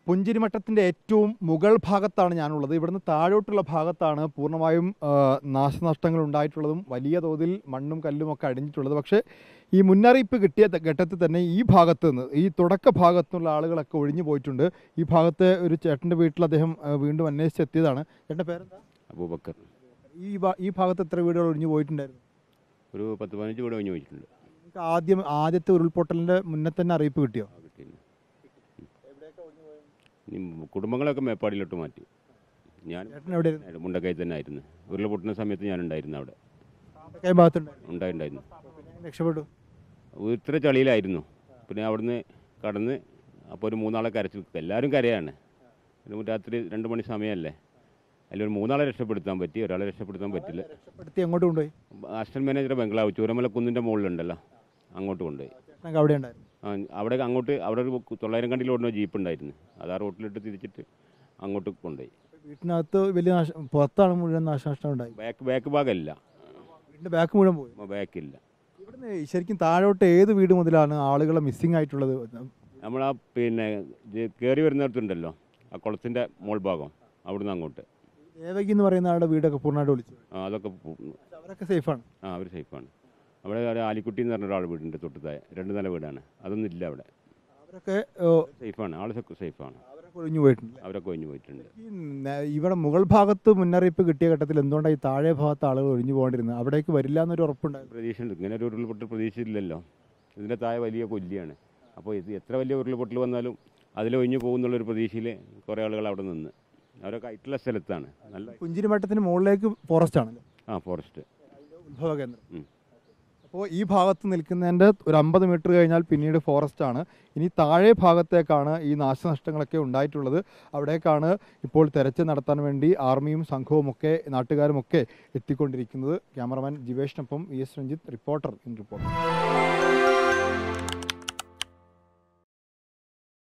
പുഞ്ചിരിമട്ടത്തിൻ്റെ ഏറ്റവും മുകൾ ഭാഗത്താണ് ഞാനുള്ളത്. ഇവിടുന്ന് താഴോട്ടുള്ള ഭാഗത്താണ് പൂർണ്ണമായും നാശനഷ്ടങ്ങൾ ഉണ്ടായിട്ടുള്ളതും വലിയ തോതിൽ മണ്ണും കല്ലും ഒക്കെ അടിഞ്ഞിട്ടുള്ളത്. പക്ഷേ ഈ മുന്നറിയിപ്പ് കിട്ടിയ ഘട്ടത്തിൽ തന്നെ ഈ ഭാഗത്ത് നിന്ന് ഈ തുടക്ക ഭാഗത്തുനിന്നുള്ള ആളുകളൊക്കെ ഒഴിഞ്ഞു പോയിട്ടുണ്ട്. ഈ ഭാഗത്തെ ഒരു ചേട്ടൻ്റെ വീട്ടിൽ അദ്ദേഹം വീണ്ടും അന്വേഷിച്ചെത്തിയതാണ്. ചേട്ടൻ്റെ പേരെന്താ? അബൂബക്കർ. ഈ ഭാഗത്ത് എത്ര വീടുകൾ ഒഴിഞ്ഞു പോയിട്ടുണ്ടായിരുന്നു? ഒരു 10-15 വീട് ഒഴിഞ്ഞു പോയിട്ടുണ്ട്. ആദ്യത്തെ ഉരുൾപൊട്ടലിൻ്റെ മുന്നേ തന്നെ അറിയിപ്പ് കിട്ടിയോ? കുടുംബങ്ങളൊക്കെ മേപ്പാടിയിലോട്ട് മാറ്റി. ഞാൻ മുണ്ടക്കൈ തന്നെ ആയിരുന്നു. ഉരുൾപൊട്ടുന്ന സമയത്ത് ഞാൻ ഉണ്ടായിരുന്നു അവിടെ. ഉണ്ടായിരുന്നു. രക്ഷപ്പെട്ടു. ഇത്ര ചളിയിലായിരുന്നു. പിന്നെ അവിടുന്ന് കടന്ന് അപ്പോൾ ഒരു 3 ആളെ കരച്ചു. എല്ലാവരും കരയാണ്. രാത്രി 2 മണി സമയമല്ലേ. അതിലൊരു 3 ആളെ രക്ഷപ്പെടുത്താൻ പറ്റി. ഒരാളെ രക്ഷപ്പെടുത്താൻ പറ്റില്ല. എങ്ങോട്ട് കൊണ്ടുപോയി? അസിസ്റ്റന്റ് മാനേജർ ബംഗ്ലാവ് ചൂരമല കുന്നിൻ്റെ മുകളിലുണ്ടല്ലോ, അങ്ങോട്ട് കൊണ്ടുപോയി. അവിടെ ഒരു 900 കണ്ടിൽ ഓടുന്ന ജീപ്പ് ഉണ്ടായിരുന്നു. അത് ആ റോട്ടിലിട്ട് തിരിച്ചിട്ട് അങ്ങോട്ട് കൊണ്ടുപോയി. വീട്ടിനകത്ത് വലിയ പുറത്താണ് മുഴുവൻ നാശനഷ്ടം ഉണ്ടായി. ബാക്ക് ഭാഗമല്ല, വീടിൻ്റെ ബാക്ക് മുഴുവൻ പോയി. ബാക്കില്ല. ഇവിടുന്ന് ശരിക്കും താഴോട്ട് ഏത് വീട് മുതലാണ് ആളുകളെ മിസ്സിംഗ് ആയിട്ടുള്ളത്? നമ്മൾ കയറി വരുന്നിടത്തുണ്ടല്ലോ, ആ കുളത്തിൻ്റെ മോൾ ഭാഗം, അവിടുന്ന് അങ്ങോട്ട്. ദേവകി എന്ന് പറയുന്ന ആളുടെ വീടൊക്കെ പൂർണ്ണമായിട്ട് വിളിച്ചു. അതൊക്കെ അവരൊക്കെ സേഫാണ്. അവർ സേഫാണ്. അവിടെ ആലിക്കുട്ടി എന്ന് പറഞ്ഞ ഒരാൾ വീടുണ്ട്, തൊട്ടത്തായ 2 നില വീടാണ്. അതൊന്നും ഇല്ല അവിടെ. അവരൊക്കെ സേഫാണ്. ആളൊക്കെ സേഫാണ്. അവരൊക്കെ ഒഴിഞ്ഞു പോയിട്ടുണ്ട്. ഇവിടെ മുകൾ ഭാഗത്ത് മുന്നറിയിപ്പ് കിട്ടിയ ഘട്ടത്തിൽ എന്തുകൊണ്ടാണ് ഈ താഴെ ഭാഗത്ത് ആളുകൾ ഒഴിഞ്ഞു പോകേണ്ടിരുന്നത്? അവിടേക്ക് വരില്ല എന്നൊരു ഉറപ്പുണ്ടായിരുന്നു. പ്രതീക്ഷയുണ്ട്. ഇങ്ങനെ ഒരു ഉരുൾപൊട്ടൽ പ്രതീക്ഷയില്ലല്ലോ. ഇതിൻ്റെ താഴെ വലിയ കൊല്ലിയാണ്. അപ്പോൾ ഇത് എത്ര വലിയ ഉരുൾപൊട്ടൽ വന്നാലും അതിലൊഴിഞ്ഞു പോകുന്നുള്ളൊരു പ്രതീക്ഷയിൽ കുറേ ആളുകൾ അവിടെ നിന്ന്. അവരൊക്കെ ആയിട്ടുള്ള സ്ഥലത്താണ്. നല്ല പുഞ്ചിരിമട്ടത്തിന് മുകളിലേക്ക് ഫോറസ്റ്റ് ആണല്ലോ. ഫോറസ്റ്റ് ഉത്ഭവ കേന്ദ്രം. അപ്പോൾ ഈ ഭാഗത്ത് നിൽക്കുന്നതിൻ്റെ ഒരു 50 മീറ്റർ കഴിഞ്ഞാൽ പിന്നീട് ഫോറസ്റ്റ് ആണ്. ഇനി താഴെ ഭാഗത്തേക്കാണ് ഈ നാശനഷ്ടങ്ങളൊക്കെ ഉണ്ടായിട്ടുള്ളത്. അവിടേക്കാണ് ഇപ്പോൾ തെരച്ചിൽ നടത്താൻ വേണ്ടി ആർമിയും സംഘവുമൊക്കെ നാട്ടുകാരുമൊക്കെ എത്തിക്കൊണ്ടിരിക്കുന്നത്. ക്യാമറമാൻ ജിവേഷിനൊപ്പം ES രഞ്ജിത്ത്, റിപ്പോർട്ടർ.